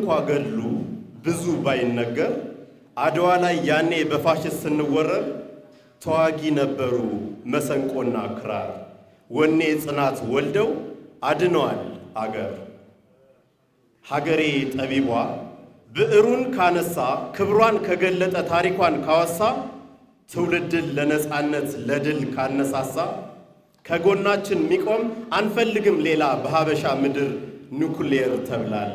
እንኳን ገድሉ ብዙ ባይነገር አድዋ ላይ ያኔ በፋሽስት ስንወረር ተዋጊ ነበሩ መሰንቆና ክራር ወኔ ጽናት ወልደው አድነዋል አገር ሀገሬ ጠቢቧ ብዕሩን ካነሳ ክብሯን ከገለጠ ታሪኳን ካወሳ ትውልድን ለነጻነት ለድል ካነሳሳ ከጎናችን ሚቆም አንፈልግም ሌላ በሐበሻ ምድር ኑክሌር ተብላላ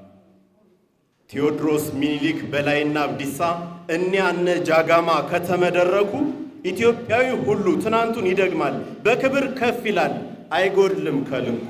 ቴዎድሮስ ሚኒሊክ በላይና አብዲሳ እኛነ ጃጋማ ከተመደረኩ ኢትዮጵያዊ ሁሉ ትናንቱን ይደግማል በክብር ከፍ ይላል አይጎድልም ከልኩ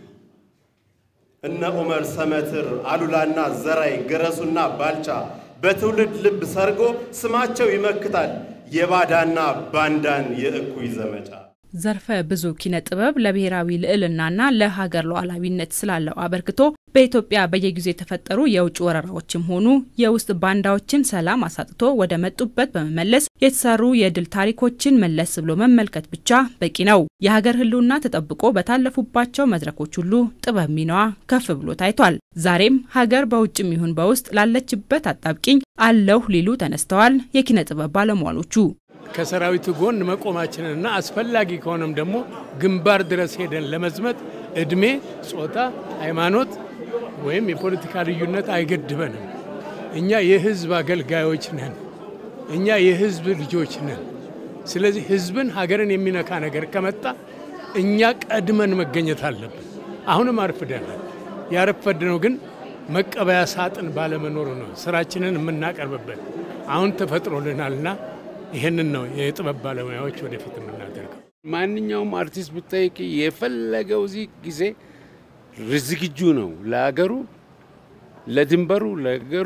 እነ ዑመር ሰመትር አሉላና ዘራይ ገረሱና ባልቻ በትውልድ ልብ ሰርጎ ስማቸው ይመክታል የባዳና ባንዳን የእኩይ ዘመቻ ዘርፈ ብዙ ኪነ-ጥበብ ለብሔራዊ ልዕልናና ለሀገር ሉዓላዊነት ስላለው አበርክቶ በኢትዮጵያ በየጊዜው የተፈጠሩ የውጭ ወረራዎችም ሆኑ የውስጥ ባንዳዎችን ሰላም አሳጥቶ ወደ መጡበት በመመለስ የተሰሩ የድል ታሪኮችን መለስ ብሎ መመልከት ብቻ በቂ ነው። የሀገር ህልውና ተጠብቆ በታለፉባቸው መድረኮች ሁሉ ጥበብ ሚናዋ ከፍ ብሎ ታይቷል። ዛሬም ሀገር በውጭም ይሁን በውስጥ ላለችበት አጣብቂኝ አለሁ ሊሉ ተነስተዋል የኪነ-ጥበብ ባለሙያዎቹ። ከሰራዊቱ ጎን መቆማችንና አስፈላጊ ከሆነም ደግሞ ግንባር ድረስ ሄደን ለመዝመት እድሜ ጾታ ሃይማኖት ወይም የፖለቲካ ልዩነት አይገድበንም እኛ የህዝብ አገልጋዮች ነን እኛ የህዝብ ልጆች ነን ስለዚህ ህዝብን ሀገርን የሚነካ ነገር ከመጣ እኛ ቀድመን መገኘት አለብን አሁንም አርፍደናል ያረፈድነው ግን መቀበያ ሳጥን ባለመኖሩ ነው ስራችንን የምናቀርብበት አሁን ተፈጥሮልናልና ይሄንን ነው የጥበብ ባለሙያዎች ወደፊት የምናደርገው ማንኛውም አርቲስት ብትጠይቅ የፈለገው እዚህ ጊዜ ዝግጁ ነው ለሀገሩ ለድንበሩ ለሀገሩ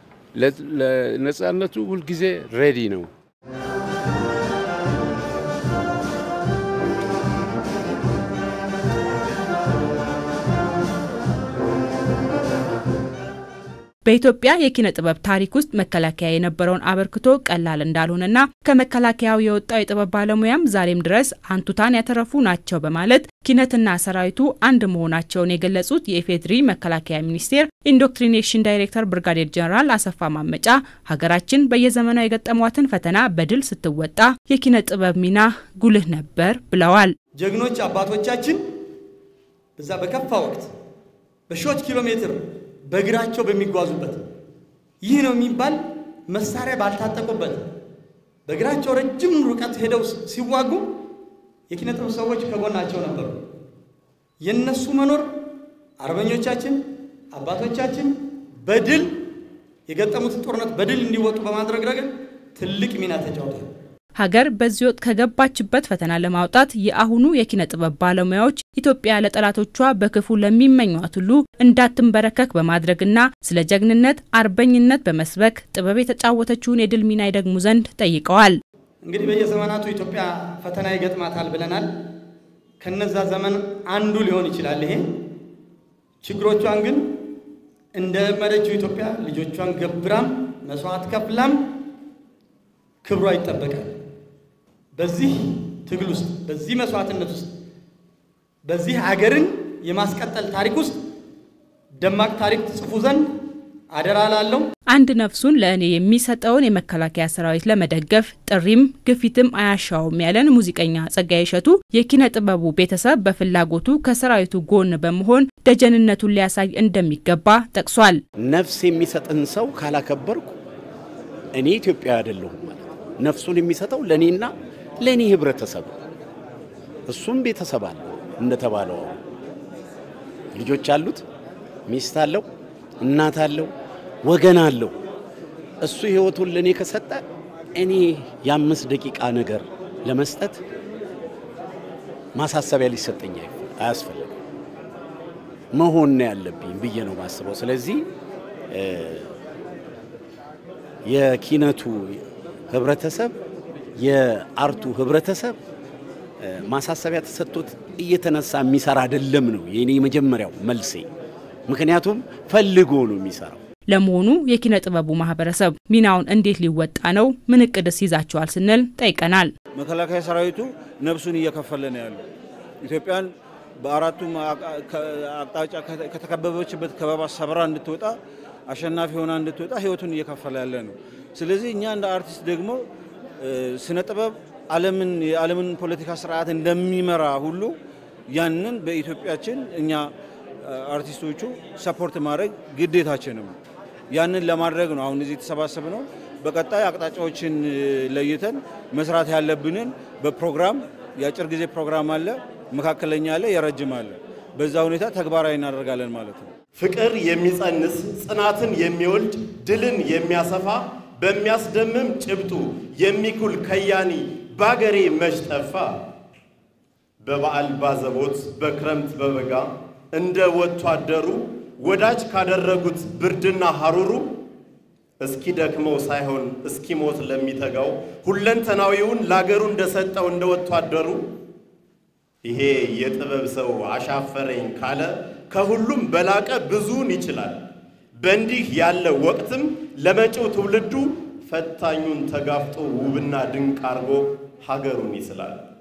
ለነጻነቱ ሁሉ ጊዜ ሬዲ ነው በኢትዮጵያ የኪነ-ጥበብ ታሪክ ውስጥ መከላከያ የነበረውን አበርክቶ ቀላል እንዳልሆነና ከመከላከያው የወጣው የጥበብ ባለሙያም ዛሬም ድረስ አንቱታን ያተረፉ ናቸው በማለት ኪነትና ሰራዊቱ አንድ መሆናቸውን የገለጹት የኢፌድሪ መከላከያ ሚኒስቴር ኢንዶክትሪኔሽን ዳይሬክተር ብርጋዴር ጀነራል አሰፋ ማመጫ ሀገራችን በየዘመኗ የገጠሟትን ፈተና በድል ስትወጣ የኪነ-ጥበብ ሚና ጉልህ ነበር ብለዋል። ጀግኖች አባቶቻችን በዛ በከፋ ወቅት በሺዎች ኪሎ ሜትር በእግራቸው በሚጓዙበት ይህ ነው የሚባል መሳሪያ ባልታጠቁበት በእግራቸው ረጅም ርቀት ሄደው ሲዋጉ የኪነ-ጥበብ ሰዎች ከጎናቸው ነበሩ የነሱ መኖር አርበኞቻችን አባቶቻችን በድል የገጠሙት ጦርነት በድል እንዲወጡ በማድረግ ረገድ ትልቅ ሚና ተጫውተዋል ሀገር በዚህ ወቅት ከገባችበት ፈተና ለማውጣት የአሁኑ የኪነ-ጥበብ ባለሙያዎች ኢትዮጵያ ለጠላቶቿ በክፉ ለሚመኙት ሁሉ እንዳትንበረከክ በማድረግና ስለ ጀግንነት አርበኝነት በመስበክ ጥበብ የተጫወተችውን የድል ሚና ይደግሙ ዘንድ ጠይቀዋል። እንግዲህ በየዘመናቱ ኢትዮጵያ ፈተና ይገጥማታል ብለናል። ከነዛ ዘመን አንዱ ሊሆን ይችላል ይሄ ችግሮቿን ግን እንደመረችው ኢትዮጵያ ልጆቿን ገብራም መስዋዕት ከፍላም ክብሯ ይጠበቃል። በዚህ ትግል ውስጥ በዚህ መስዋዕትነት ውስጥ በዚህ ሀገርን የማስቀጠል ታሪክ ውስጥ ደማቅ ታሪክ ጽፉ ዘንድ አደራ ላለው አንድ ነፍሱን ለእኔ የሚሰጠውን የመከላከያ ሰራዊት ለመደገፍ ጥሪም ግፊትም አያሻውም ያለን ሙዚቀኛ ጸጋዬ እሸቱ የኪነ-ጥበቡ ቤተሰብ በፍላጎቱ ከሰራዊቱ ጎን በመሆን ደጀንነቱን ሊያሳይ እንደሚገባ ጠቅሷል። ነፍስ የሚሰጥን ሰው ካላከበርኩ እኔ ኢትዮጵያ አይደለሁም ማለት ነፍሱን የሚሰጠው ለኔና ለኔ ህብረተሰብ እሱም ቤተሰብ አለ እንደተባለው ልጆች አሉት ሚስት አለው እናት አለው ወገን አለው እሱ ህይወቱን ለኔ ከሰጠ እኔ የ5 ደቂቃ ነገር ለመስጠት ማሳሰቢያ ሊሰጠኝ አያስፈልግም መሆን ያለብኝ ብዬ ነው ማስበው ስለዚህ የኪነቱ ህብረተሰብ የአርቱ ህብረተሰብ ማሳሰቢያ ተሰጥቶት እየተነሳ የሚሰራ አይደለም ነው የኔ መጀመሪያው መልሴ ምክንያቱም ፈልጎ ነው የሚሰራው ለመሆኑ የኪነ-ጥበቡ ማህበረሰብ ሚናውን እንዴት ሊወጣ ነው ምን እቅድስ ይዛቸዋል ስንል ጠይቀናል። መከላከያ ሰራዊቱ ነፍሱን እየከፈለ ነው ያለው ኢትዮጵያን በአራቱ አቅጣጫ ከተከበበችበት ከበባ ሰብራ እንድትወጣ አሸናፊ ሆና እንድትወጣ ህይወቱን እየከፈለ ያለ ነው። ስለዚህ እኛ እንደ አርቲስት ደግሞ ስነ ጥበብ ዓለምን ፖለቲካ ስርዓት እንደሚመራ ሁሉ ያንን በኢትዮጵያችን እኛ አርቲስቶቹ ሰፖርት ማድረግ ግዴታችን ነው። ያንን ለማድረግ ነው አሁን እዚህ ተሰባሰብነው። በቀጣይ አቅጣጫዎችን ለይተን መስራት ያለብንን በፕሮግራም የአጭር ጊዜ ፕሮግራም አለ፣ መካከለኛ አለ፣ የረጅም አለ። በዛ ሁኔታ ተግባራዊ እናደርጋለን ማለት ነው። ፍቅር የሚጸንስ ጽናትን የሚወልድ ድልን የሚያሰፋ በሚያስደምም ጭብጡ የሚኩል ከያኒ ባገሬ መሽጠፋ በበዓል ባዘቦት በክረምት በበጋ እንደ ወታደሩ ወዳጅ ካደረጉት ብርድና ሐሩሩ እስኪ ደክመው ሳይሆን እስኪ ሞት ለሚተጋው ሁለንተናዊውን ላገሩ እንደሰጠው እንደ ወታደሩ ይሄ የጥበብ ሰው አሻፈረኝ ካለ ከሁሉም በላቀ ብዙን ይችላል። በእንዲህ ያለ ወቅትም ለመጪው ትውልዱ ፈታኙን ተጋፍጦ ውብና ድንቅ አርጎ ሀገሩን ይስላል።